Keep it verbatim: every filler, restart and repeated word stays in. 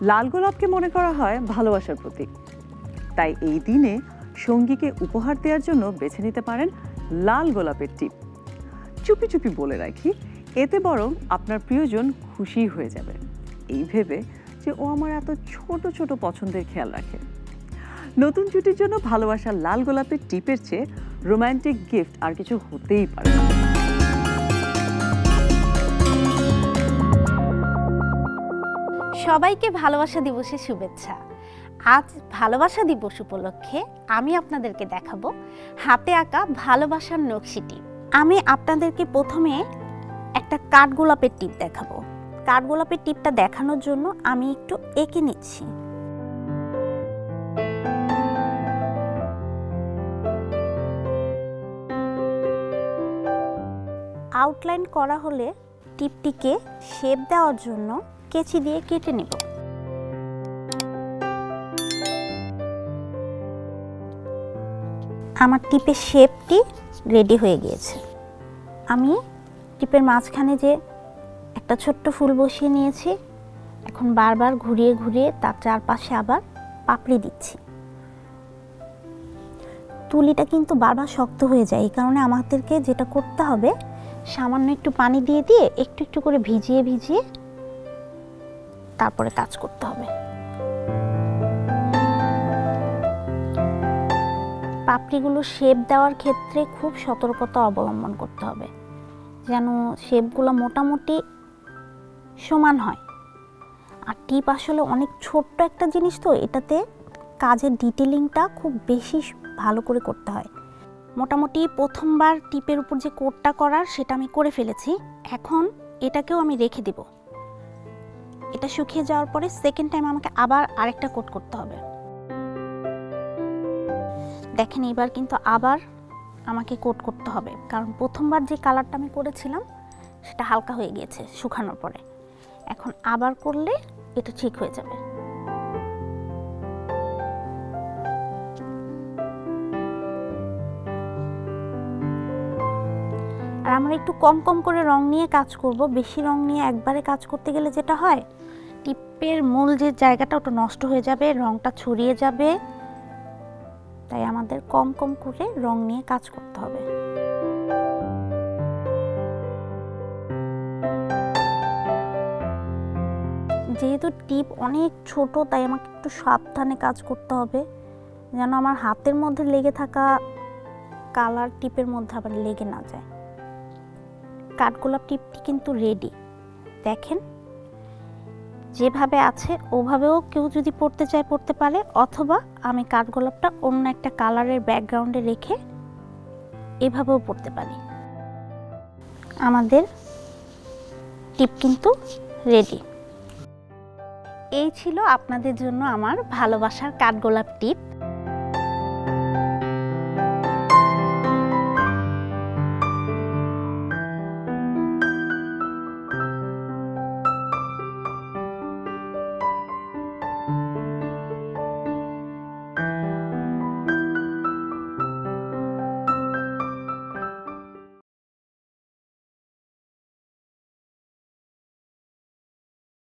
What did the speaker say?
লাল গোলাপকে মনে করা হয় ভালোবাসার প্রতীক, তাই এই দিনে সঙ্গীকে উপহার দেওয়ার জন্য বেছে নিতে পারেন লাল গোলাপের টিপ। চুপি চুপি বলে রাখি, এতে বরং আপনার প্রিয়জন খুশি হয়ে যাবে, এই ভেবে যে ও আমার এত ছোট ছোট পছন্দের খেয়াল রাখে। নতুন জুটির জন্য ভালোবাসার লাল গোলাপের টিপের চেয়ে রোমান্টিক গিফট আর কিছু হতেই পারে না। সবাইকে ভালোবাসা দিবসের শুভেচ্ছা। আজ ভালোবাসা দিবস উপলক্ষে আমি আপনাদেরকে দেখাবো হাতে আঁকা ভালোবাসার নকশি টিপ। আমি আপনাদেরকে প্রথমে একটা কাঠগোলাপের টিপ দেখাবো। কাঠগোলাপের টিপটা দেখানোর জন্য আমি একটু এঁকে নিচ্ছি। আউটলাইন করা হলে টিপটিকে শেপ দেওয়ার জন্য কেচি দিয়ে কেটে নেব। আমার টিপের শেপটি রেডি হয়ে গিয়েছে। আমি টিপের মাঝখানে যে একটা ছোট্ট ফুল বসিয়ে নিয়েছি, এখন বারবার ঘুরিয়ে ঘুরিয়ে তার চারপাশে আবার পাপড়ি দিচ্ছি। তুলিটা কিন্তু বারবার শক্ত হয়ে যায়, এই কারণে আমাদেরকে যেটা করতে হবে, সামান্য একটু পানি দিয়ে দিয়ে একটু একটু করে ভিজিয়ে ভিজিয়ে তারপরে কাজ করতে হবে। পাপড়িগুলো শেপ দেওয়ার ক্ষেত্রে খুব সতর্কতা অবলম্বন করতে হবে, যেন শেপগুলো মোটামুটি সমান হয়। আর টিপ আসলে অনেক ছোট্ট একটা জিনিস, তো এটাতে কাজের ডিটেলিংটা খুব বেশি ভালো করে করতে হয়। মোটামুটি প্রথমবার টিপের উপর যে কোটটা করার সেটা আমি করে ফেলেছি। এখন এটাকেও আমি রেখে দেব। এটা শুকিয়ে যাওয়ার পরে সেকেন্ড টাইম আমাকে আবার আরেকটা কোট করতে হবে। দেখেন এবার কিন্তু আবার আমাকে কোট করতে হবে, কারণ প্রথমবার যে কালারটা আমি করেছিলাম সেটা হালকা হয়ে গিয়েছে শুকানোর পরে। এখন আবার করলে এটা ঠিক হয়ে যাবে। আর আমরা একটু কম কম করে রং নিয়ে কাজ করব। বেশি রং নিয়ে একবারে কাজ করতে গেলে যেটা হয়, টিপের মূল যে জায়গাটা ওটা নষ্ট হয়ে যাবে, রংটা ছড়িয়ে যাবে। তাই আমাদের কম কম করে রং নিয়ে কাজ করতে হবে। যেহেতু টিপ অনেক ছোট, তাই আমাকে একটু সাবধানে কাজ করতে হবে, যেন আমার হাতের মধ্যে লেগে থাকা কালার টিপের মধ্যে আবার লেগে না যায়। কাঠগোলাপ টিপটি কিন্তু রেডি। দেখেন যেভাবে আছে ওভাবেও কেউ যদি পড়তে চায় পড়তে পারে, অথবা আমি কাঠগোলাপটা অন্য একটা কালারের ব্যাকগ্রাউন্ডে রেখে এভাবেও পড়তে পারি। আমাদের টিপ কিন্তু রেডি। এই ছিল আপনাদের জন্য আমার ভালোবাসার কাঠগোলাপ টিপ।